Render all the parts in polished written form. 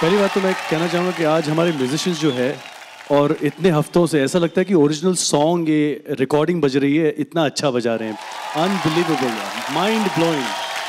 पहली बात तो मैं कहना चाहूँगा कि आज हमारे म्यूजिशियंस जो है और इतने हफ्तों से ऐसा लगता है कि ओरिजिनल सॉन्ग ये रिकॉर्डिंग बज रही है, इतना अच्छा बजा रहे हैं, अनबिलीवेबल, माइंड ब्लोइंग।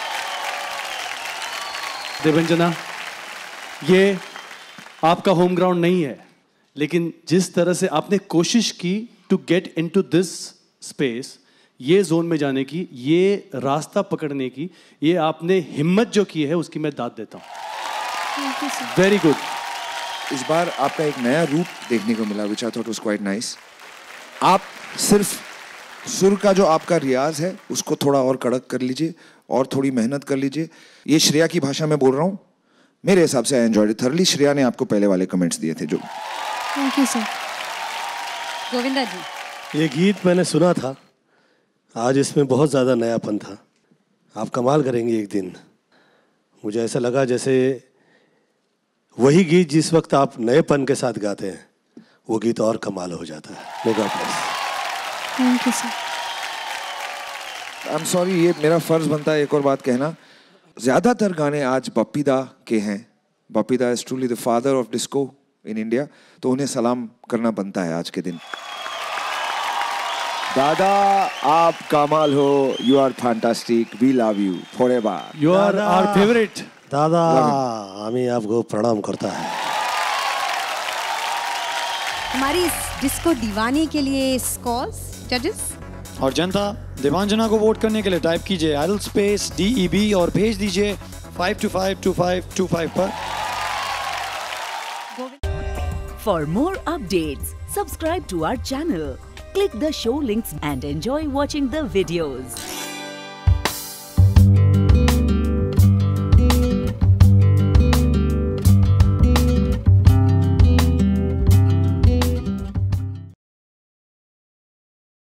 देबंजना, ये आपका होम ग्राउंड नहीं है, लेकिन जिस तरह से आपने कोशिश की to get into this space, ये जोन में जाने की, ये रास्ता पकड़ने की, ये आपने हिम्मत जो की है उसकी मैं दाद देता हूँ। Very good. इस बार आपका एक नया रूप देखने को मिला, which I thought was quite nice. आप सिर्फ सुर का जो आपका रियाज है उसको थोड़ा और कड़क कर लीजिए और थोड़ी मेहनत कर लीजिए। ये श्रेया की भाषा में बोल रहा हूँ, मेरे हिसाब से I enjoyed it thoroughly. Shreya ने आपको पहले वाले कमेंट्स दिए थे जो। Thank you sir. Govinda ji, ये गीत मैंने सुना था, आज इसमें बहुत ज़्यादा नयापन था। आप कमाल करेंगे एक दिन। मुझे ऐसा लगा जैसे वही गीत जिस वक्त आप नएपन के साथ गाते हैं, वो गीत और कमाल हो जाता है। May God bless. Thank you sir. I am sorry, ये मेरा फर्ज बनता है एक और बात कहना। ज़्यादातर गाने आज बप्पी दा के हैं। Bappi da is truly the father of disco in India, तो उन्हें सलाम करना बनता है आज के दिन। दादा, आप कमाल हो, you are fantastic, we love you forever, you are our favourite. दादा, हमें आपको प्रणाम करता है। हमारी इस डिस्को दीवानी के लिए स्कॉर्स जजेस और जनता, देवांजना को वोट करने के लिए टाइप कीजिए आइडल स्पेस DEB और भेज दीजिए 5252525 पर। For more updates, subscribe to our channel, click the show links and enjoy watching the videos.